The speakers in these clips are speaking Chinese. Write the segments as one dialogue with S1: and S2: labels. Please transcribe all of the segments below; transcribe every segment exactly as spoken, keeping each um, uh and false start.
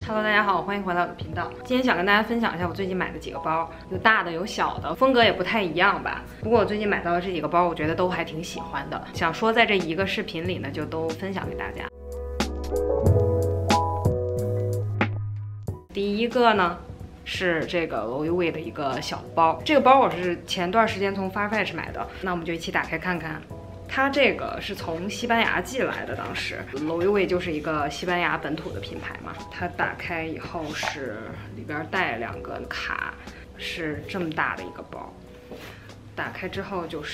S1: Hello， 大家好，欢迎回来我的频道。今天想跟大家分享一下我最近买的几个包，有大的有小的，风格也不太一样吧。不过我最近买到的这几个包，我觉得都还挺喜欢的，想说在这一个视频里呢，就都分享给大家。第一个呢是这个 Loewe 的一个小包，这个包我是前段时间从 Farfetch 买的，那我们就一起打开看看。它这个是从西班牙寄来的，当时 Loewe 就是一个西班牙本土的品牌嘛。它打开以后是里边带两个卡，是这么大的一个包。打开之后就是，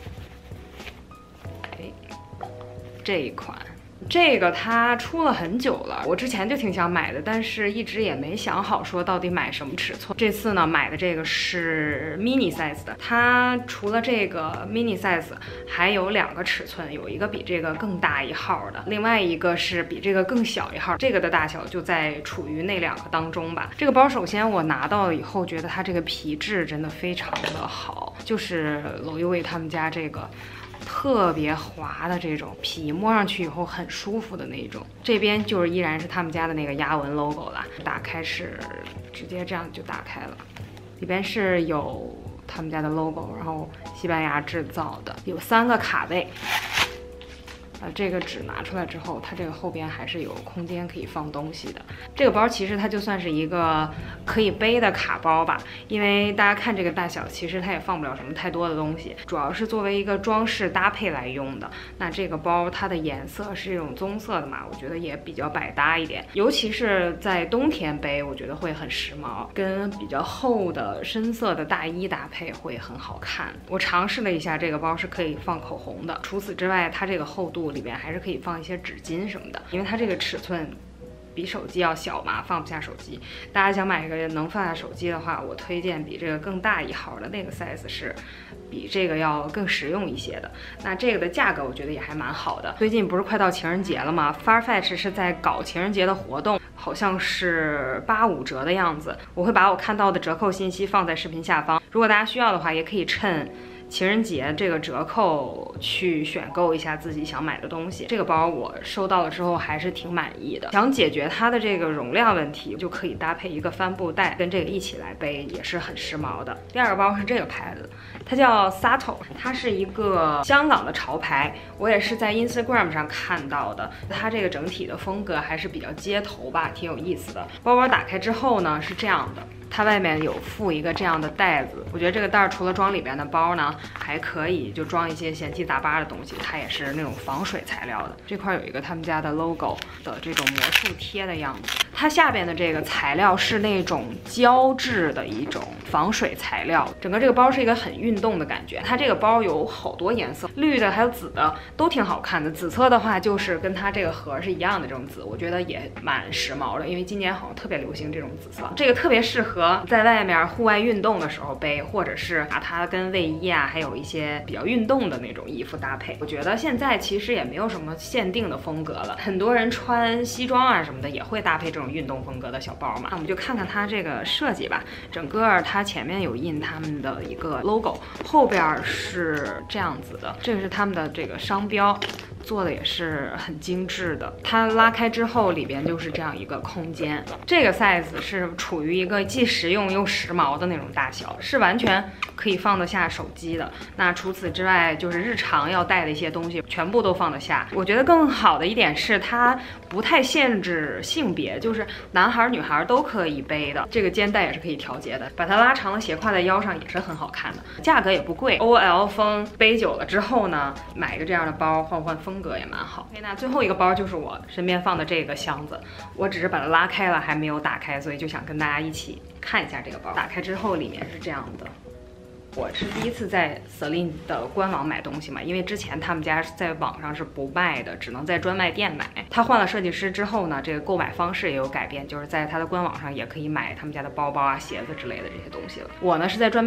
S1: 哎，这一款。这个它出了很久了，我之前就挺想买的，但是一直也没想好说到底买什么尺寸。这次呢买的这个是 mini size 的，它除了这个 mini size 还有两个尺寸，有一个比这个更大一号的，另外一个是比这个更小一号，这个的大小就在处于那两个当中吧。这个包首先我拿到了以后，觉得它这个皮质真的非常的好，就是 Loewe 他们家这个特别滑的这种皮，摸上去以后很舒服的那种。这边就是依然是他们家的那个压纹 logo 啦，打开是直接这样就打开了，里边是有他们家的 logo， 然后西班牙制造的，有三个卡位。呃，这个纸拿出来之后，它这个后边还是有空间可以放东西的。这个包其实它就算是一个可以背的卡包吧，因为大家看这个大小，其实它也放不了什么太多的东西，主要是作为一个装饰搭配来用的。那这个包它的颜色是这种棕色的嘛，我觉得也比较百搭一点，尤其是在冬天背，我觉得会很时髦，跟比较厚的深色的大衣搭配会很好看。我尝试了一下，这个包是可以放口红的，除此之外，它这个厚度里边还是可以放一些纸巾什么的，因为它这个尺寸比手机要小嘛，放不下手机。大家想买一个能放下手机的话，我推荐比这个更大一号的那个 size 是比这个要更实用一些的。那这个的价格我觉得也还蛮好的。最近不是快到情人节了吗 ？Farfetch 是在搞情人节的活动，好像是八五折的样子。我会把我看到的折扣信息放在视频下方，如果大家需要的话，也可以趁情人节这个折扣去选购一下自己想买的东西。这个包我收到了之后还是挺满意的，想解决它的这个容量问题，就可以搭配一个帆布袋，跟这个一起来背，也是很时髦的。第二个包是这个牌子，它叫 Sato， 它是一个香港的潮牌，我也是在 Instagram 上看到的。它这个整体的风格还是比较街头吧，挺有意思的。包包打开之后呢是这样的，它外面有附一个这样的袋子，我觉得这个袋儿除了装里边的包呢，还可以就装一些闲七杂八的东西，它也是那种防水材料的。这块有一个他们家的 logo 的这种魔术贴的样子，它下边的这个材料是那种胶质的一种防水材料，整个这个包是一个很运动的感觉。它这个包有好多颜色，绿的还有紫的，都挺好看的。紫色的话就是跟它这个盒是一样的这种紫，我觉得也蛮时髦的，因为今年好像特别流行这种紫色，这个特别适合在外面户外运动的时候背，或者是把它跟卫衣啊，还有一些比较运动的那种衣服搭配。我觉得现在其实也没有什么限定的风格了，很多人穿西装啊什么的也会搭配这种运动风格的小包嘛。那我们就看看它这个设计吧。整个它前面有印他们的一个 logo， 后边是这样子的，这个是他们的这个商标，做的也是很精致的。它拉开之后，里边就是这样一个空间。这个 size 是处于一个既实用又时髦的那种大小，是完全可以放得下手机的。那除此之外，就是日常要带的一些东西，全部都放得下。我觉得更好的一点是，它不太限制性别，就是男孩女孩都可以背的。这个肩带也是可以调节的，把它拉长了斜挎在腰上也是很好看的。价格也不贵 ，O L 风背久了之后呢，买一个这样的包换换风。风格也蛮好。那最后一个包就是我身边放的这个箱子，我只是把它拉开了，还没有打开，所以就想跟大家一起看一下这个包。打开之后，里面是这样的。我是第一次在 Celine 的官网买东西嘛，因为之前他们家在网上是不卖的，只能在专卖店买。他换了设计师之后呢，这个购买方式也有改变，就是在他的官网上也可以买他们家的包包啊、鞋子之类的这些东西了。我呢是在专卖店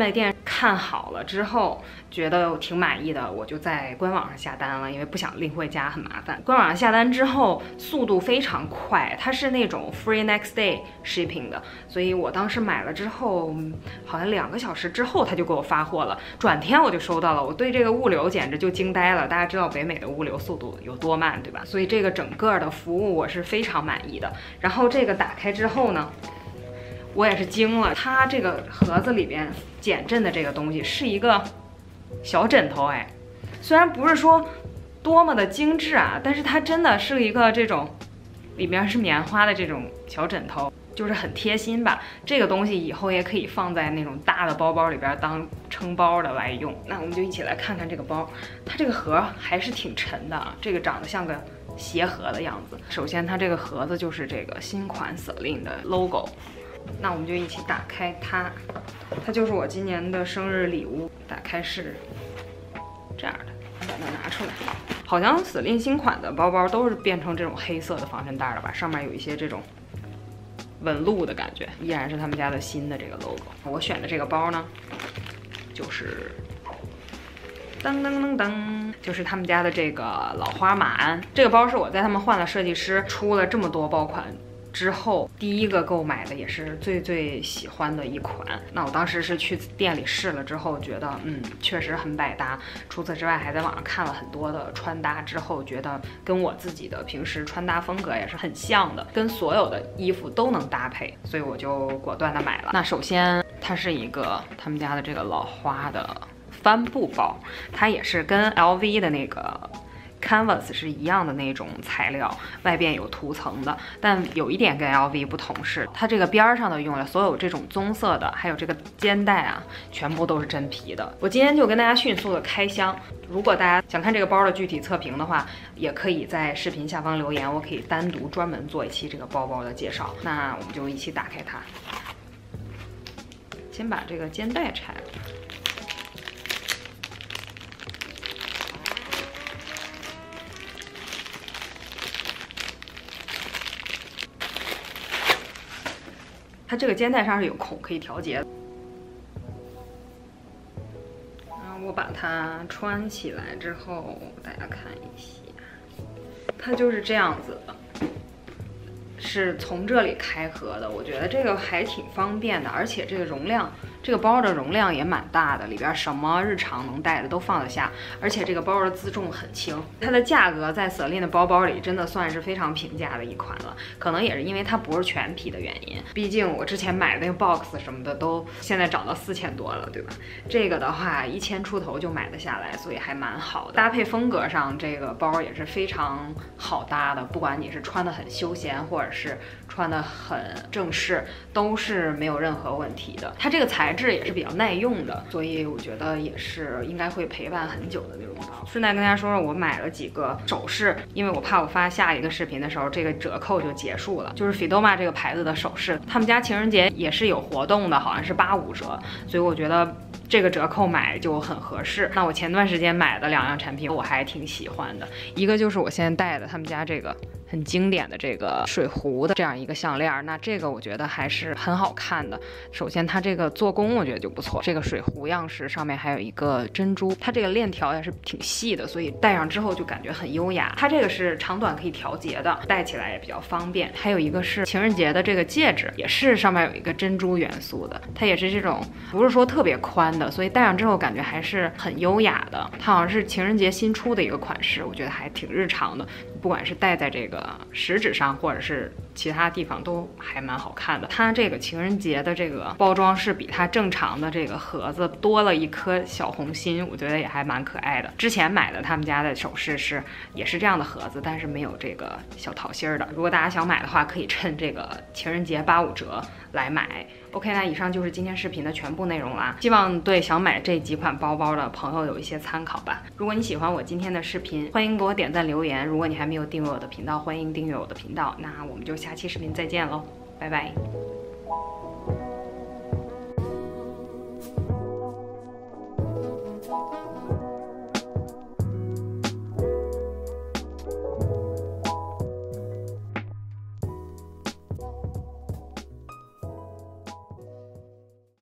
S1: 看好了之后，觉得挺满意的，我就在官网上下单了，因为不想拎回家很麻烦。官网上下单之后，速度非常快，它是那种 free next day shipping 的，所以我当时买了之后，好像两个小时之后他就给我发货了，转天我就收到了。我对这个物流简直就惊呆了，大家知道北美的物流速度有多慢，对吧？所以这个整个的服务我是非常满意的。然后这个打开之后呢，我也是惊了，它这个盒子里边减震的这个东西是一个小枕头，哎，虽然不是说多么的精致啊，但是它真的是一个这种里边是棉花的这种小枕头，就是很贴心吧。这个东西以后也可以放在那种大的包包里边当撑包的来用。那我们就一起来看看这个包，它这个盒还是挺沉的啊，这个长得像个鞋盒的样子。首先它这个盒子就是这个新款 Celine 的 logo。那我们就一起打开它，它就是我今年的生日礼物。打开是这样的，把它拿出来。好像 Celine 新款的包包都是变成这种黑色的防尘袋了吧？上面有一些这种纹路的感觉，依然是他们家的新的这个 logo。我选的这个包呢，就是噔噔噔噔，就是他们家的这个老花马。这个包是我在他们换了设计师，出了这么多包款之后第一个购买的，也是最最喜欢的一款。那我当时是去店里试了之后，觉得嗯确实很百搭。除此之外，还在网上看了很多的穿搭之后，觉得跟我自己的平时穿搭风格也是很像的，跟所有的衣服都能搭配，所以我就果断的买了。那首先它是一个他们家的这个老花的帆布包，它也是跟 L V 的那个Canvas 是一样的那种材料，外边有涂层的，但有一点跟 L V 不同是，它这个边上的用了所有这种棕色的，还有这个肩带啊，全部都是真皮的。我今天就跟大家迅速的开箱，如果大家想看这个包的具体测评的话，也可以在视频下方留言，我可以单独专门做一期这个包包的介绍。那我们就一起打开它，先把这个肩带拆了。它这个肩带上是有孔可以调节的。然后我把它穿起来之后，大家看一下，它就是这样子的，是从这里开合的。我觉得这个还挺方便的，而且这个容量，这个包的容量也蛮大的，里边什么日常能带的都放得下，而且这个包的自重很轻。它的价格在 Celine 的包包里真的算是非常平价的一款了，可能也是因为它不是全皮的原因。毕竟我之前买的那个 box 什么的都现在涨到四千多了，对吧？这个的话一千出头就买得下来，所以还蛮好的。搭配风格上，这个包也是非常好搭的，不管你是穿的很休闲，或者是穿的很正式，都是没有任何问题的。它这个材质也是比较耐用的，所以我觉得也是应该会陪伴很久的那种包。顺带跟大家说说，我买了几个首饰，因为我怕我发下一个视频的时候这个折扣就结束了。就是 Fidoma 这个牌子的首饰，他们家情人节也是有活动的，好像是八五折，所以我觉得这个折扣买就很合适。那我前段时间买的两样产品我还挺喜欢的，一个就是我现在戴的他们家这个很经典的这个水壶的这样一个项链，那这个我觉得还是很好看的。首先它这个做工我觉得就不错，这个水壶样式上面还有一个珍珠，它这个链条也是挺细的，所以戴上之后就感觉很优雅。它这个是长短可以调节的，戴起来也比较方便。还有一个是情人节的这个戒指，也是上面有一个珍珠元素的，它也是这种不是说特别宽的，所以戴上之后感觉还是很优雅的。它好像是情人节新出的一个款式，我觉得还挺日常的，不管是戴在这个食指上或者是其他地方都还蛮好看的。它这个情人节的这个包装是比它正常的这个盒子多了一颗小红心，我觉得也还蛮可爱的。之前买的他们家的首饰是也是这样的盒子，但是没有这个小桃心的。如果大家想买的话，可以趁这个情人节八五折来买。OK， 那以上就是今天视频的全部内容啦，希望对想买这几款包包的朋友有一些参考吧。如果你喜欢我今天的视频，欢迎给我点赞留言。如果你还没有订阅我的频道，欢迎订阅我的频道。那我们就下期视频再见喽，拜拜。